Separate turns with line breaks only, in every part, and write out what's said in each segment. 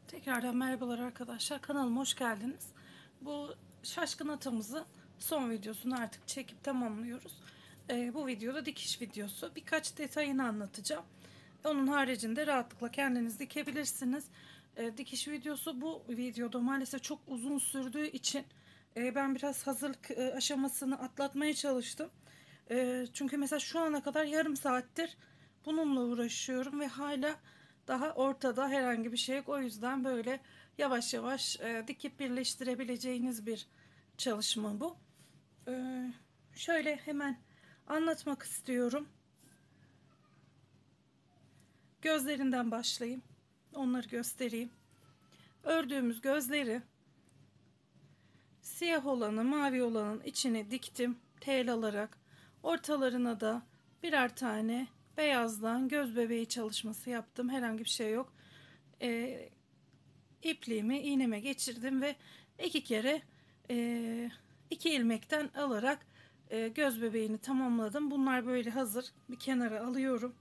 Tekrardan merhabalar arkadaşlar. Kanalıma hoş geldiniz. Bu şaşkın atamızın son videosunu artık çekip tamamlıyoruz. Bu videoda dikiş videosu. Birkaç detayını anlatacağım. Onun haricinde rahatlıkla kendiniz dikebilirsiniz. Dikiş videosu bu videoda maalesef çok uzun sürdüğü için ben biraz hazırlık aşamasını atlatmaya çalıştım. Çünkü mesela şu ana kadar yarım saattir bununla uğraşıyorum ve hala daha ortada herhangi bir şey yok. O yüzden böyle yavaş yavaş dikip birleştirebileceğiniz bir çalışma bu. Şöyle hemen anlatmak istiyorum. Gözlerinden başlayayım. Onları göstereyim. Ördüğümüz gözleri siyah olanı mavi olanın içine diktim tel alarak. Ortalarına da birer tane beyazdan göz bebeği çalışması yaptım. Herhangi bir şey yok. İpliğimi iğneme geçirdim ve iki kere iki ilmekten alarak göz bebeğini tamamladım. Bunlar böyle hazır. Bir kenara alıyorum.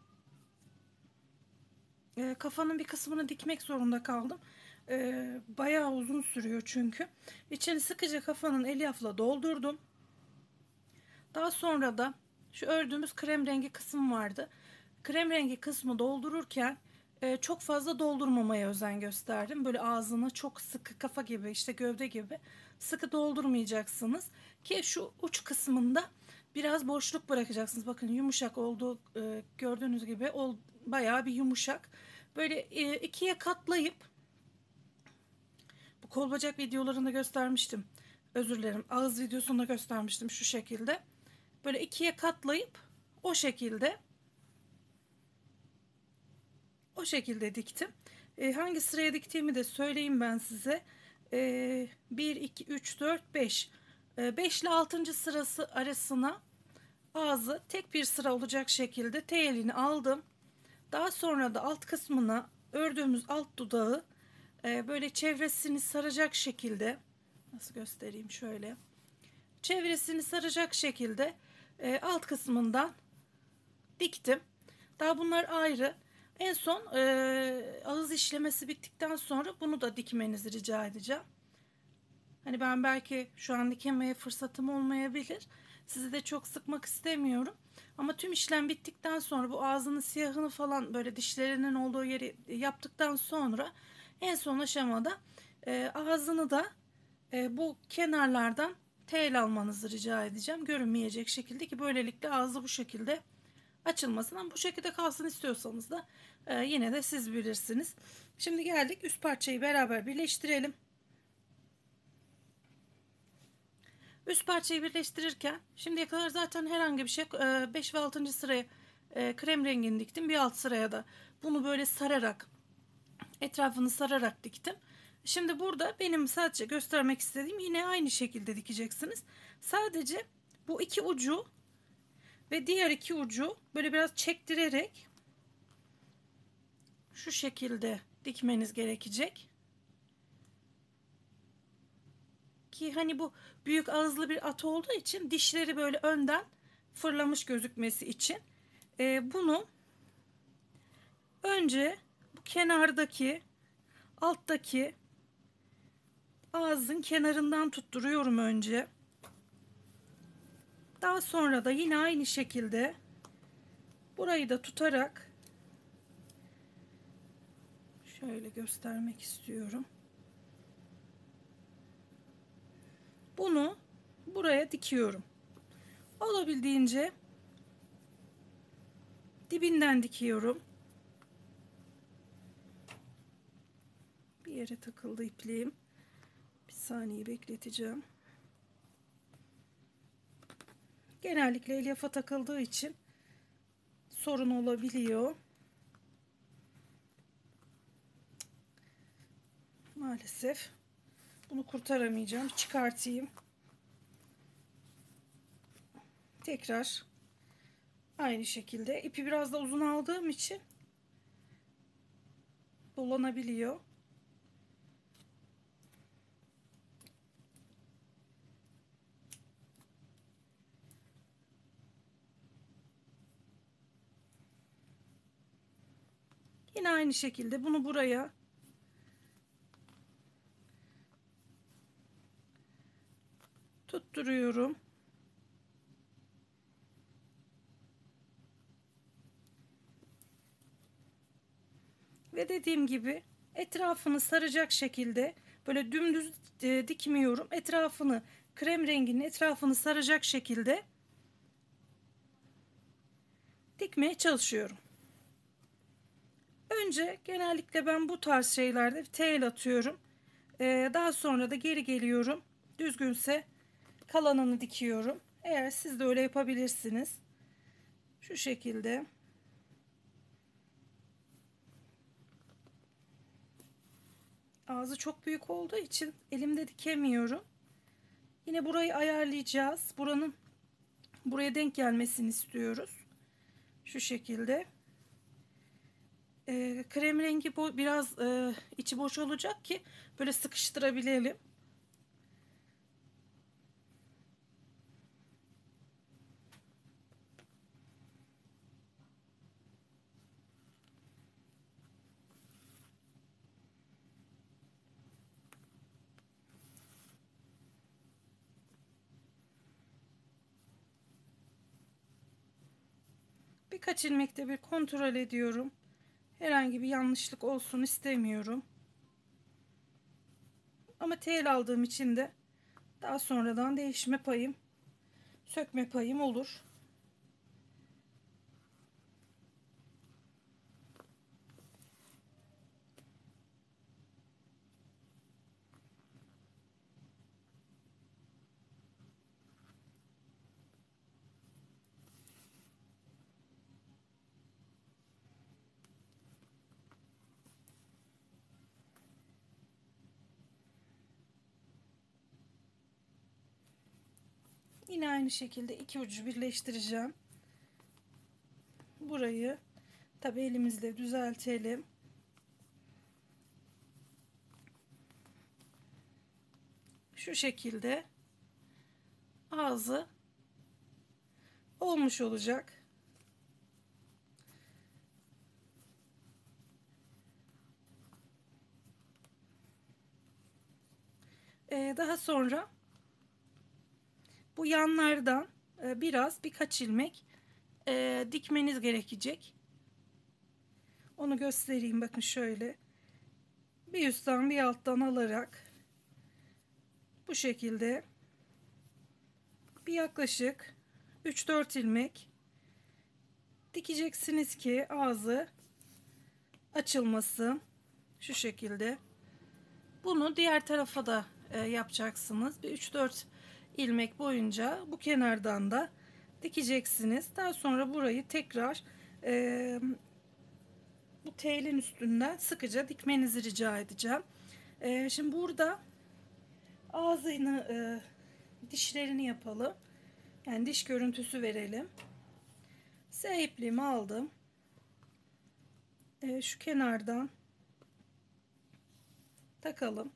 Kafanın bir kısmını dikmek zorunda kaldım. Bayağı uzun sürüyor çünkü. İçini sıkıca kafanın elyafla doldurdum. Daha sonra da şu ördüğümüz krem rengi kısım vardı. Krem rengi kısmı doldururken çok fazla doldurmamaya özen gösterdim. Böyle ağzını çok sıkı, kafa gibi işte gövde gibi sıkı doldurmayacaksınız ki şu uç kısmında biraz boşluk bırakacaksınız. Bakın yumuşak olduğu gördüğünüz gibi bayağı bir yumuşak. Böyle ikiye katlayıp bu kol bacak videolarında göstermiştim. Özür dilerim. Ağız videosunda göstermiştim şu şekilde. Böyle ikiye katlayıp o şekilde diktim. Hangi sıraya diktiğimi de söyleyeyim ben size. 1 2 3 4 5 5 ile 6. sırası arasına ağzı tek bir sıra olacak şekilde teyelini aldım. Daha sonra da alt kısmına ördüğümüz alt dudağı böyle çevresini saracak şekilde, nasıl göstereyim, şöyle çevresini saracak şekilde alt kısmından diktim. Daha bunlar ayrı. En son ağız işlemesi bittikten sonra bunu da dikmenizi rica edeceğim. Hani ben belki şu an dikemeye fırsatım olmayabilir. Sizi de çok sıkmak istemiyorum. Ama tüm işlem bittikten sonra bu ağzının siyahını falan böyle dişlerinin olduğu yeri yaptıktan sonra en son aşamada ağzını da bu kenarlardan tel almanızı rica edeceğim. Görünmeyecek şekilde ki böylelikle ağzı bu şekilde açılmasın. Ama bu şekilde kalsın istiyorsanız da yine de siz bilirsiniz. Şimdi geldik üst parçayı beraber birleştirelim. Üst parçayı birleştirirken şimdiye kadar zaten herhangi bir şey 5 ve 6. sıraya krem rengini diktim. Bir alt sıraya da bunu böyle sararak, etrafını sararak diktim. Şimdi burada benim sadece göstermek istediğim, yine aynı şekilde dikeceksiniz. Sadece bu iki ucu ve diğer iki ucu böyle biraz çektirerek şu şekilde dikmeniz gerekecek. Ki hani bu büyük ağızlı bir at olduğu için dişleri böyle önden fırlamış gözükmesi için bunu önce bu kenardaki, alttaki ağzın kenarından tutturuyorum önce. Daha sonra da yine aynı şekilde burayı da tutarak şöyle göstermek istiyorum. Bunu buraya dikiyorum. Olabildiğince dibinden dikiyorum. Bir yere takıldı ipliğim. Bir saniye bekleteceğim. Genellikle elyafa takıldığı için sorun olabiliyor. Maalesef bunu kurtaramayacağım. Çıkartayım. Tekrar aynı şekilde ipi biraz da uzun aldığım için dolanabiliyor. Yine aynı şekilde bunu buraya tutturuyorum. Ve dediğim gibi etrafını saracak şekilde böyle dümdüz dikmiyorum. Etrafını, krem renginin etrafını saracak şekilde dikmeye çalışıyorum. Önce genellikle ben bu tarz şeylerde tel atıyorum. Daha sonra da geri geliyorum. Düzgünse kalanını dikiyorum. Eğer siz de öyle yapabilirsiniz. Şu şekilde. Ağzı çok büyük olduğu için elimde dikemiyorum. Yine burayı ayarlayacağız. Buraya denk gelmesini istiyoruz. Şu şekilde. Krem rengi biraz içi boş olacak ki böyle sıkıştırabilelim. Birkaç ilmekte bir kontrol ediyorum. Herhangi bir yanlışlık olsun istemiyorum. Ama tel aldığım için de daha sonradan değişme payım, sökme payım olur. Yine aynı şekilde iki ucu birleştireceğim. Burayı tabi elimizle düzeltelim. Şu şekilde ağzı olmuş olacak. Daha sonra bu yanlardan birkaç ilmek dikmeniz gerekecek. Onu göstereyim. Bakın şöyle. Bir üstten bir alttan alarak bu şekilde bir yaklaşık 3-4 ilmek dikeceksiniz ki ağzı açılmasın. Şu şekilde. Bunu diğer tarafa da yapacaksınız. Bir 3-4 ilmek boyunca bu kenardan da dikeceksiniz. Daha sonra burayı tekrar bu telin üstünden sıkıca dikmenizi rica edeceğim. Şimdi burada ağzını dişlerini yapalım. Yani diş görüntüsü verelim. S ipliğimi aldım. Şu kenardan takalım.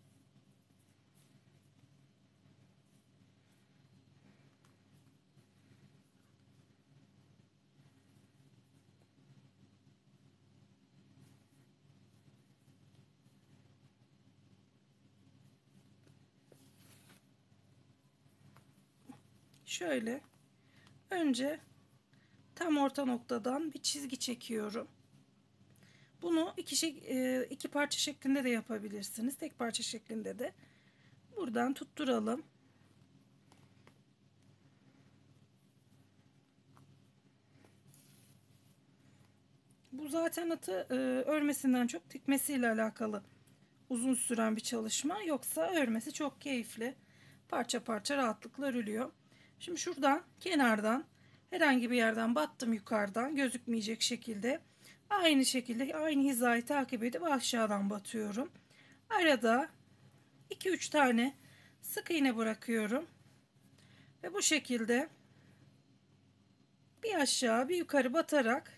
Şöyle önce tam orta noktadan bir çizgi çekiyorum. Bunu iki parça şeklinde de yapabilirsiniz. Tek parça şeklinde de. Buradan tutturalım. Bu zaten atı örmesinden çok dikmesiyle alakalı uzun süren bir çalışma. Yoksa örmesi çok keyifli. Parça parça rahatlıkla örülüyor. Şimdi şuradan kenardan herhangi bir yerden battım, yukarıdan gözükmeyecek şekilde aynı şekilde aynı hizayı takip edip aşağıdan batıyorum. Arada 2-3 tane sık iğne bırakıyorum ve bu şekilde bir aşağı bir yukarı batarak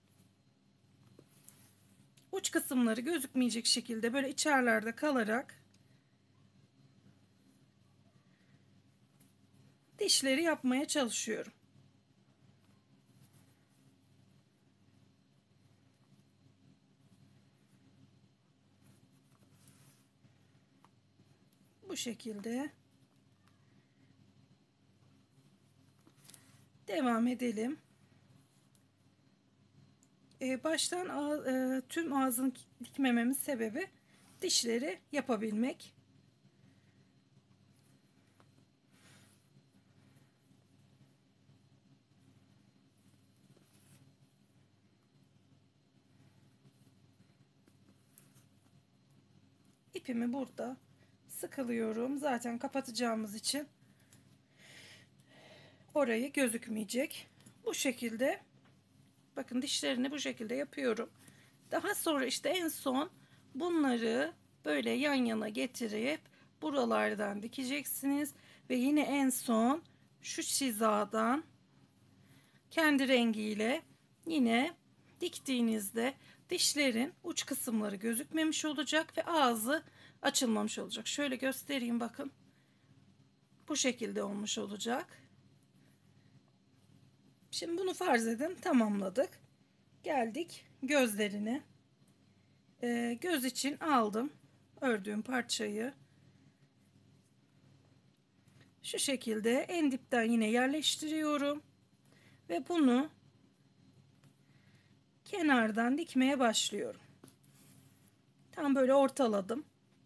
uç kısımları gözükmeyecek şekilde böyle içerlerde kalarak dişleri yapmaya çalışıyorum. Bu şekilde Devam edelim. Baştan tüm ağzını dikmememin sebebi dişleri yapabilmek. İpimi burada sıkılıyorum. Zaten kapatacağımız için orayı gözükmeyecek. Bu şekilde bakın dişlerini bu şekilde yapıyorum. Daha sonra işte en son bunları böyle yan yana getirip buralardan dikeceksiniz ve yine en son şu hizadan kendi rengiyle yine diktiğinizde dişlerin uç kısımları gözükmemiş olacak ve ağzı açılmamış olacak. Şöyle göstereyim, bakın. Bu şekilde olmuş olacak. Şimdi bunu farz edin, tamamladık. Geldik gözlerine. Göz için aldım ördüğüm parçayı. Şu şekilde en dipten yine yerleştiriyorum. Ve bunu kenardan dikmeye başlıyorum. Tam böyle ortaladım.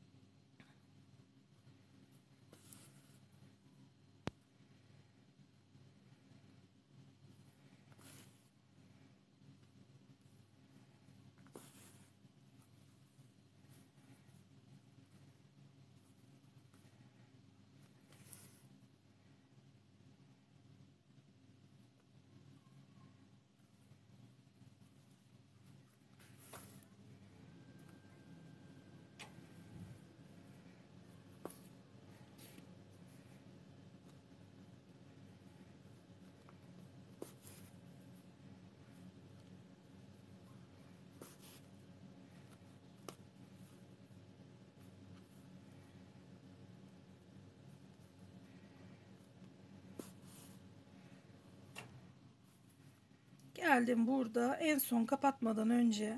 Geldim burada en son kapatmadan önce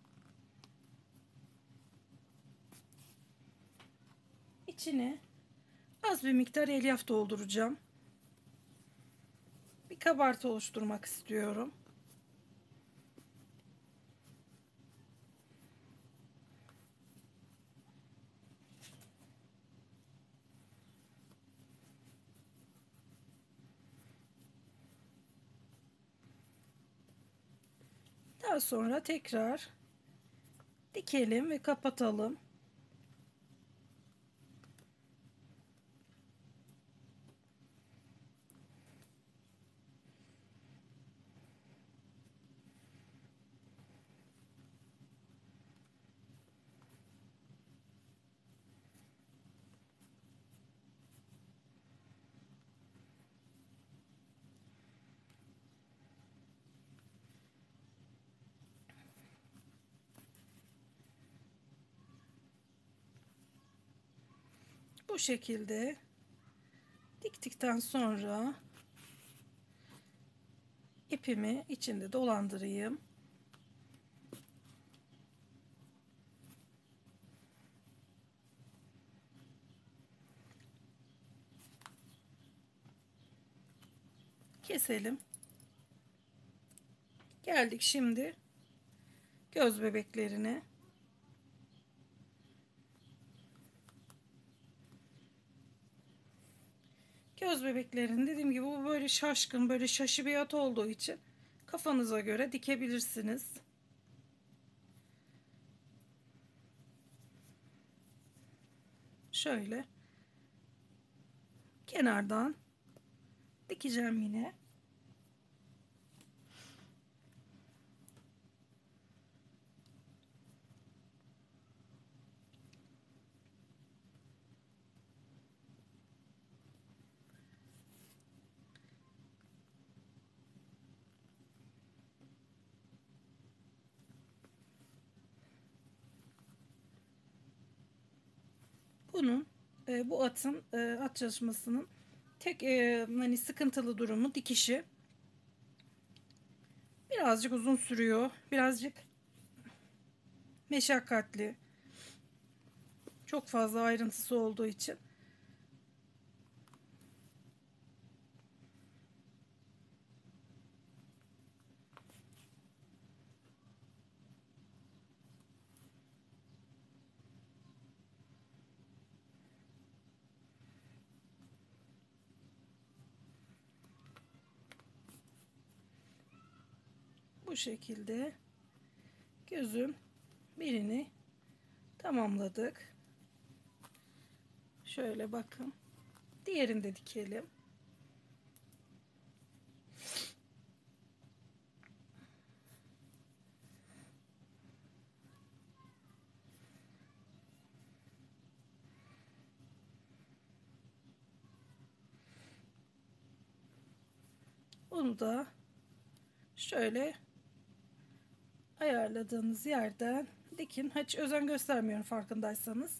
içine az bir miktar elyaf dolduracağım. Bir kabartı oluşturmak istiyorum. Daha sonra tekrar dikelim ve kapatalım. Bu şekilde diktikten sonra ipimi içinde dolandırayım. Keselim. Geldik şimdi göz bebeklerine. Göz bebeklerin dediğim gibi bu böyle şaşkın, böyle şaşı bir at olduğu için kafanıza göre dikebilirsiniz. Şöyle kenardan dikeceğim yine. Bunun bu atın at çalışmasının tek hani sıkıntılı durumu dikişi. Birazcık uzun sürüyor. Birazcık meşakkatli. Çok fazla ayrıntısı olduğu için. Bu şekilde gözün birini tamamladık. Şöyle bakın. Diğerini de dikelim. Bunu da şöyle ayarladığınız yerden dikin. Hiç özen göstermiyorum farkındaysanız.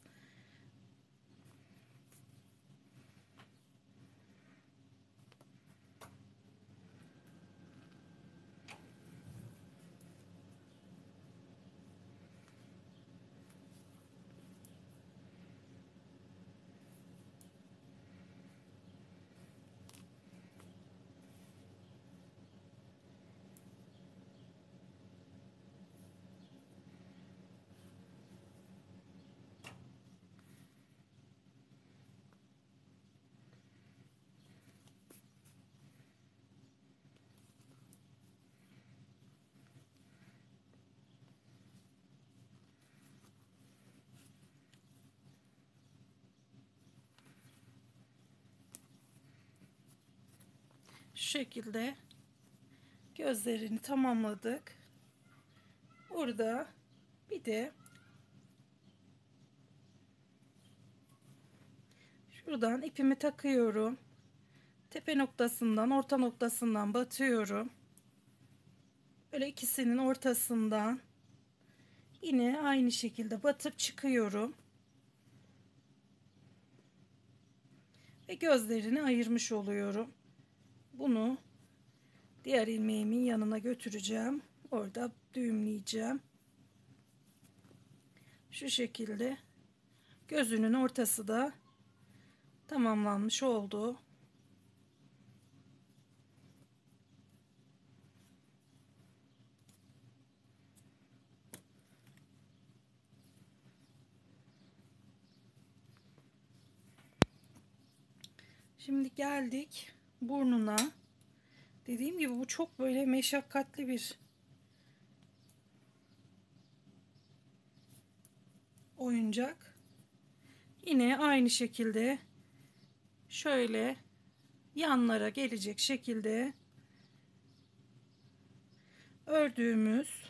Şu şekilde gözlerini tamamladık. Burada bir de şuradan ipimi takıyorum. Tepe noktasından, orta noktasından batıyorum. Böyle ikisinin ortasından yine aynı şekilde batıp çıkıyorum. Ve gözlerini ayırmış oluyorum. Bunu diğer ilmeğimin yanına götüreceğim. Orada düğümleyeceğim. Şu şekilde gözünün ortası da tamamlanmış oldu. Şimdi geldik burnuna. Dediğim gibi bu çok böyle meşakkatli bir oyuncak. Yine aynı şekilde şöyle yanlara gelecek şekilde ördüğümüz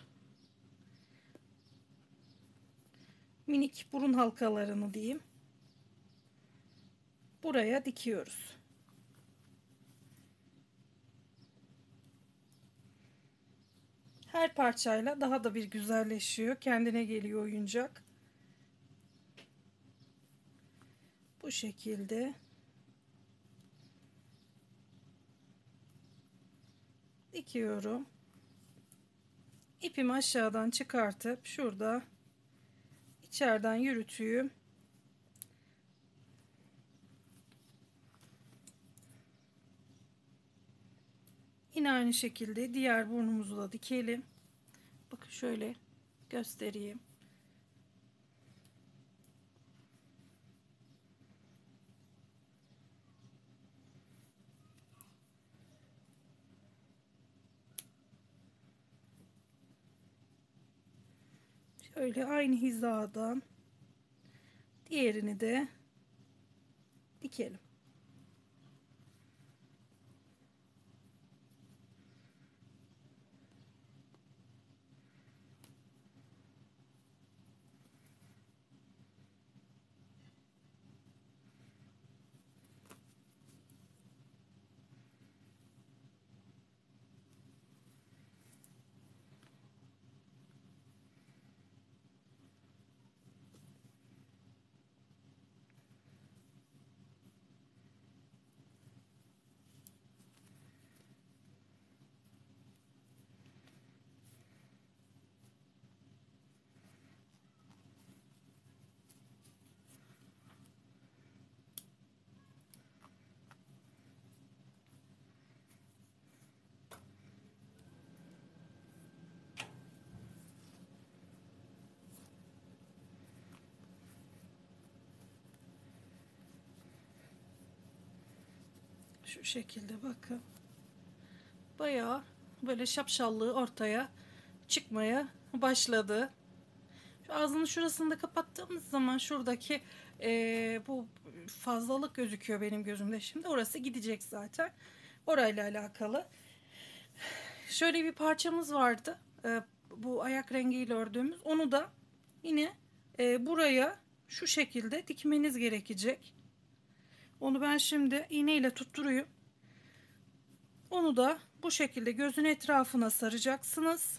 minik burun halkalarını diyeyim, buraya dikiyoruz. Her parçayla daha da bir güzelleşiyor. Kendine geliyor oyuncak. Bu şekilde dikiyorum. İpimi aşağıdan çıkartıp şurada içeriden yürütüyüm. Yine aynı şekilde diğer burnumuzu da dikelim. Bakın şöyle göstereyim. Şöyle aynı hizadan diğerini de dikelim. Şu şekilde bakın. Bayağı böyle şapşallığı ortaya çıkmaya başladı. Şu ağzının şurasını da kapattığımız zaman şuradaki bu fazlalık gözüküyor benim gözümde şimdi. Orası gidecek zaten. Orayla alakalı. Şöyle bir parçamız vardı. Bu ayak rengiyle ördüğümüz. Onu da yine buraya şu şekilde dikmeniz gerekecek. Onu ben şimdi iğneyle tutturuyum. Onu da bu şekilde gözün etrafına saracaksınız.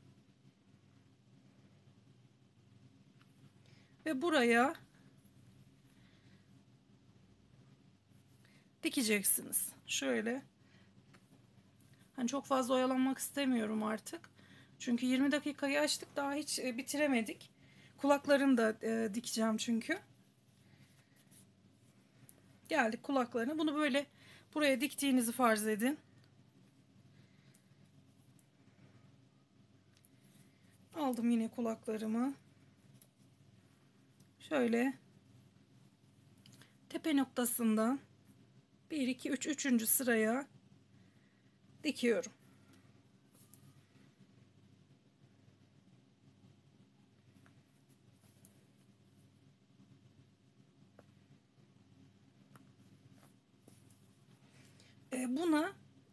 Ve buraya dikeceksiniz. Şöyle. Hani çok fazla oyalanmak istemiyorum artık. Çünkü 20 dakikayı açtık, daha hiç bitiremedik. Kulaklarını da dikeceğim çünkü. Geldik kulaklarına. Bunu böyle buraya diktiğinizi farz edin. Aldım yine kulaklarımı. Şöyle tepe noktasından 1 2 3 3. sıraya dikiyorum. Buna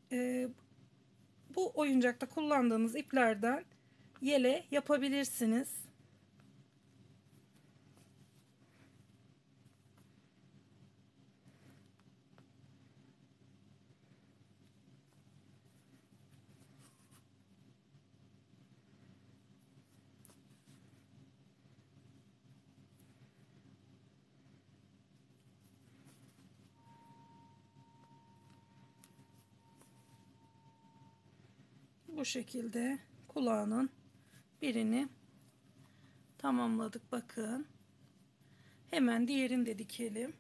bu oyuncakta kullandığınız iplerden yele yapabilirsiniz. Bu şekilde kulağının birini tamamladık. Bakın. Hemen diğerini de dikelim.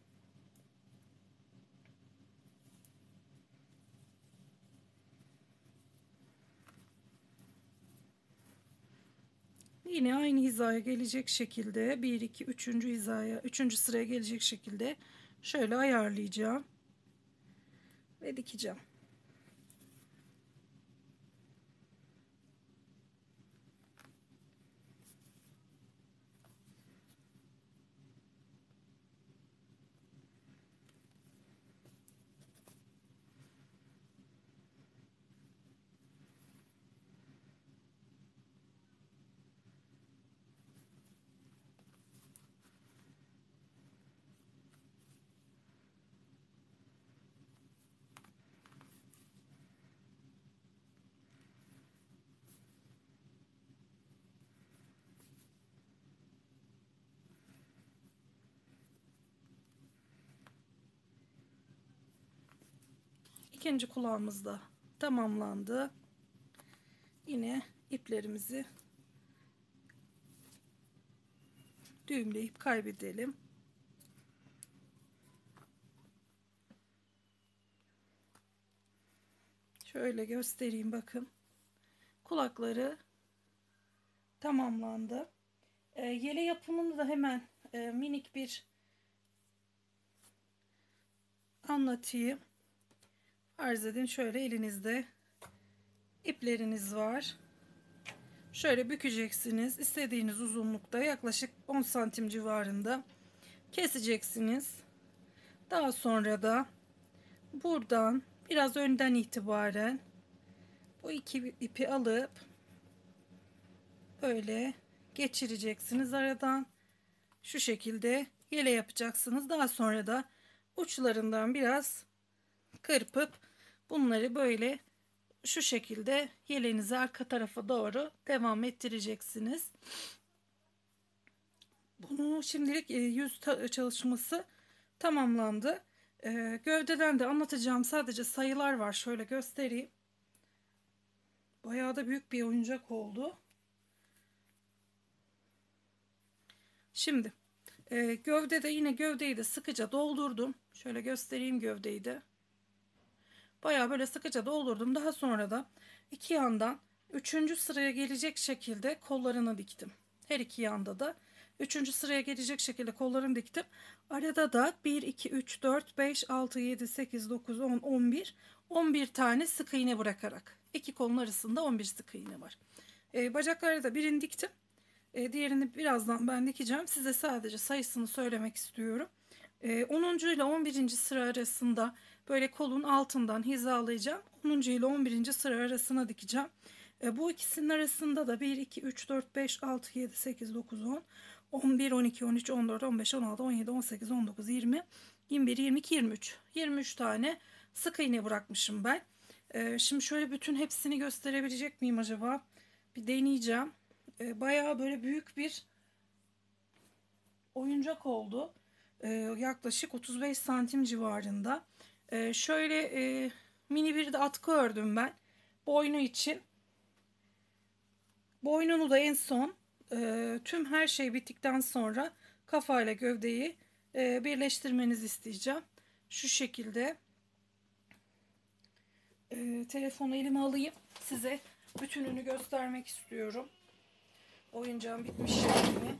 Yine aynı hizaya gelecek şekilde 1 2 3. hizaya 3. sıraya gelecek şekilde şöyle ayarlayacağım ve dikeceğim. İkinci kulağımız da tamamlandı. Yine iplerimizi düğümleyip kaybedelim. Şöyle göstereyim, bakın. Kulakları tamamlandı. Yele yapımını da hemen minik bir anlatayım. Arz edin, şöyle elinizde ipleriniz var. Şöyle bükeceksiniz. İstediğiniz uzunlukta yaklaşık 10 santim civarında keseceksiniz. Daha sonra da buradan biraz önden itibaren bu iki ipi alıp böyle geçireceksiniz aradan. Şu şekilde yele yapacaksınız. Daha sonra da uçlarından biraz kırpıp bunları böyle şu şekilde yelenizi arka tarafa doğru devam ettireceksiniz. Bunu şimdilik yüz çalışması tamamlandı. Gövdeden de anlatacağım sadece sayılar var. Şöyle göstereyim. Bayağı da büyük bir oyuncak oldu. Şimdi gövdede yine gövdeyi de sıkıca doldurdum. Şöyle göstereyim gövdeyi de. Bayağı böyle sıkıca doldurdum. Daha sonra da iki yandan 3. sıraya gelecek şekilde kollarını diktim. Her iki yanda da 3. sıraya gelecek şekilde kollarını diktim. Arada da 1 2 3 4 5 6 7 8 9 10 11 11 tane sık iğne bırakarak İki kolun arasında 11 sık iğne var. Bacaklarda da birini diktim. Diğerini birazdan ben dikeceğim. Size sadece sayısını söylemek istiyorum. 10. ile 11. sıra arasında böyle kolun altından hizalayacağım. 10. ile 11. sıra arasına dikeceğim. Bu ikisinin arasında da 1, 2, 3, 4, 5, 6, 7, 8, 9, 10, 11, 12, 13, 14, 15, 16, 17, 18, 19, 20, 21, 22, 23. 23 tane sık iğne bırakmışım ben. Şimdi şöyle bütün hepsini gösterebilecek miyim acaba? Bir deneyeceğim. Bayağı böyle büyük bir oyuncak oldu. Yaklaşık 35 santim civarında. Şöyle mini bir de atkı ördüm ben. Boynu için. Boynunu da en son tüm her şey bittikten sonra kafayla gövdeyi birleştirmenizi isteyeceğim. Şu şekilde telefonu elime alayım. Size bütününü göstermek istiyorum. Oyuncağın bitmiş şeklini.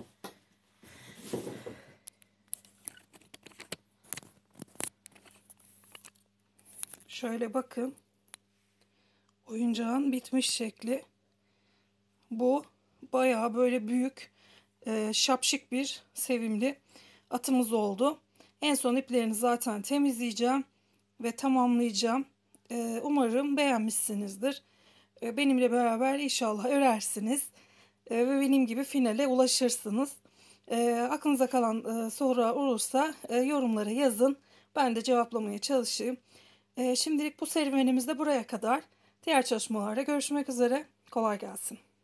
Şöyle bakın. Oyuncağın bitmiş şekli. Bu bayağı böyle büyük, şapşik bir sevimli atımız oldu. En son iplerini zaten temizleyeceğim ve tamamlayacağım. Umarım beğenmişsinizdir. Benimle beraber inşallah örersiniz ve benim gibi finale ulaşırsınız. Aklınıza kalan soru olursa yorumlara yazın. Ben de cevaplamaya çalışayım. Şimdilik bu serüvenimiz de buraya kadar. Diğer çalışmalarda görüşmek üzere. Kolay gelsin.